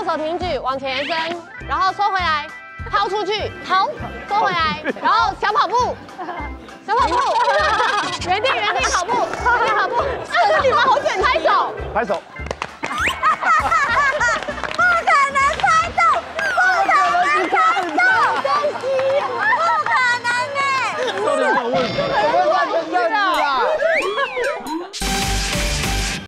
手挺举，往前延伸，然后收回来，抛出去，抛，收回来，然后小跑步，小跑步，原地跑步，原地跑步。这个地方好简单，拍手， 拍手。